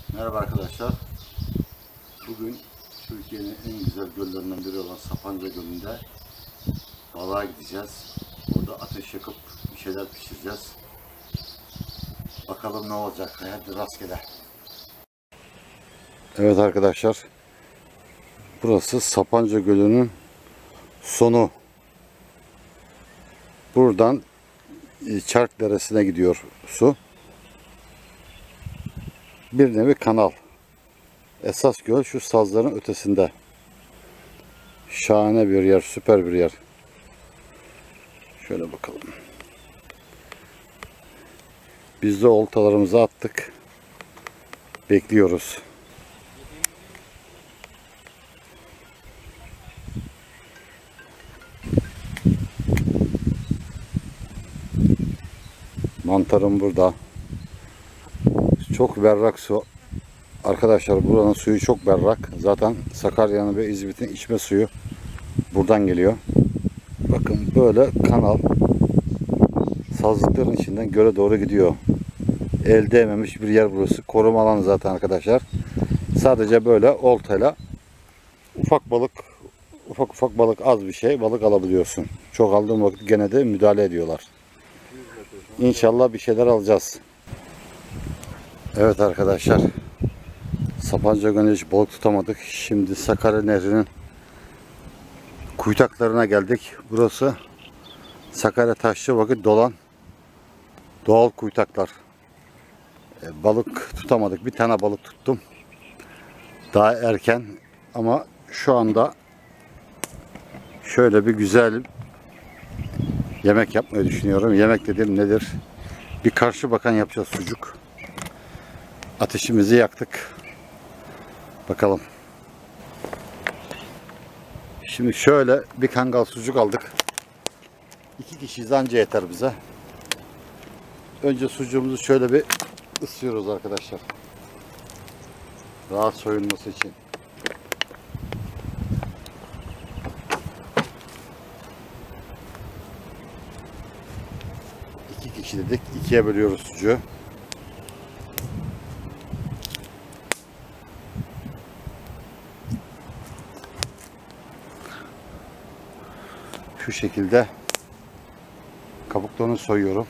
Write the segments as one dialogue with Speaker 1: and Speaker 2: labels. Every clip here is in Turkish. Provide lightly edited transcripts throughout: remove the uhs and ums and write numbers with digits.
Speaker 1: Merhaba arkadaşlar. Bugün Türkiye'nin en güzel göllerinden biri olan Sapanca Gölü'nde balığa gideceğiz. Orada ateş yakıp bir şeyler pişireceğiz. Bakalım ne olacak. Hadi rastgele. Evet arkadaşlar. Burası Sapanca Gölü'nün sonu. Buradan Çark Deresi'ne gidiyor su. Bir nevi kanal. Esas göl şu sazların ötesinde. Şahane bir yer, süper bir yer. Şöyle bakalım. Biz de oltalarımızı attık. Bekliyoruz. Mantarım burada. Çok berrak su. Arkadaşlar buranın suyu çok berrak. Zaten Sakarya'nın ve İzmit'in içme suyu buradan geliyor. Bakın böyle kanal sazlıkların içinden göle doğru gidiyor. El değmemiş bir yer burası. Koruma alanı zaten arkadaşlar. Sadece böyle oltayla ufak balık az bir şey balık alabiliyorsun. Çok aldığın vakit gene de müdahale ediyorlar. İnşallah bir şeyler alacağız. Evet arkadaşlar. Sapanca Gölü'nde hiç balık tutamadık. Şimdi Sakarya Nehri'nin kuytaklarına geldik. Burası Sakarya taştığı vakit dolan doğal kuytaklar. Balık tutamadık. Bir tane balık tuttum. Daha erken ama şu anda şöyle bir güzel yemek yapmayı düşünüyorum. Yemek dediğim nedir? Bir karşı bakan yapacağız, sucuk. Ateşimizi yaktık. Bakalım. Şimdi şöyle bir kangal sucuk aldık. 2 kişiyiz, anca yeter bize. Önce sucuğumuzu şöyle bir ısıyoruz arkadaşlar. Rahat soyulması için. İki kişi dedik. 2'ye bölüyoruz sucuğu. Şu şekilde kabuklarını soyuyorum.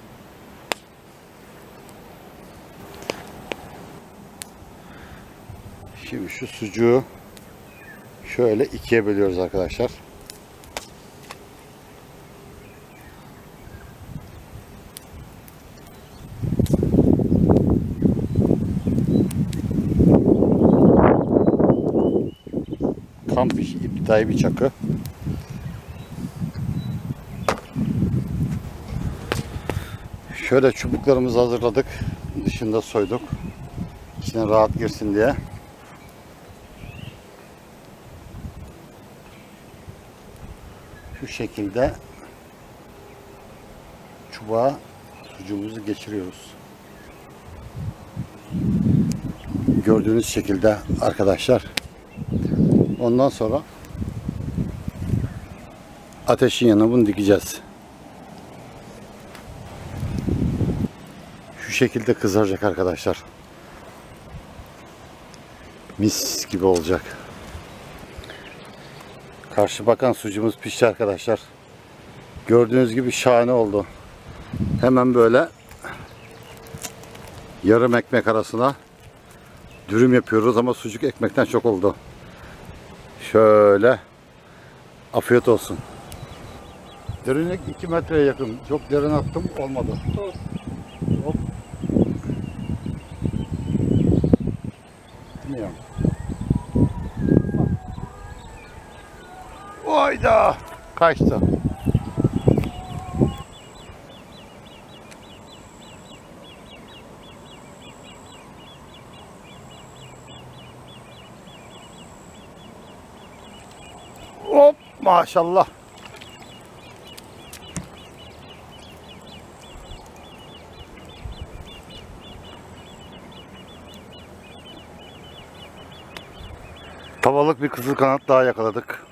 Speaker 1: Şimdi şu sucuğu şöyle 2'ye bölüyoruz arkadaşlar. Kamp işi, iptidai bir çakı. Şöyle çubuklarımızı hazırladık. Dışında soyduk. İçine rahat girsin diye. Şu şekilde çubuğa sucuğumuzu geçiriyoruz. Gördüğünüz şekilde arkadaşlar. Ondan sonra ateşin yanına bunu dikeceğiz. Şu şekilde kızaracak arkadaşlar. Mis gibi olacak. Karşı bakan sucuğumuz pişti arkadaşlar. Gördüğünüz gibi şahane oldu. Hemen böyle yarım ekmek arasına dürüm yapıyoruz ama sucuk ekmekten çok oldu. Şöyle afiyet olsun. Derinlik 2 metreye yakın. Çok derin attım, olmadı. Hop. Bilmiyorum. Oyda kaçtı. Hop maşallah. Tavalık bir kızıl kanat daha yakaladık.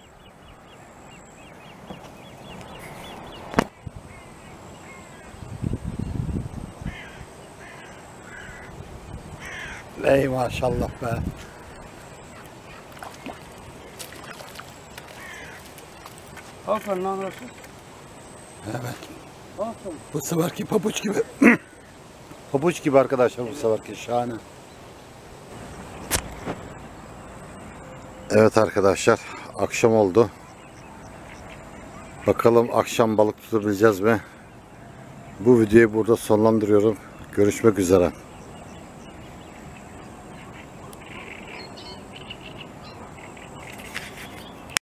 Speaker 1: Ey maşallah be.
Speaker 2: Aferin lan Rasul.
Speaker 1: Evet.
Speaker 2: Aferin.
Speaker 1: Bu seferki pabuç gibi. Pabuç gibi arkadaşlar bu seferki. Şahane. Evet arkadaşlar. Akşam oldu. Bakalım akşam balık tutabileceğiz mi? Bu videoyu burada sonlandırıyorum. Görüşmek üzere.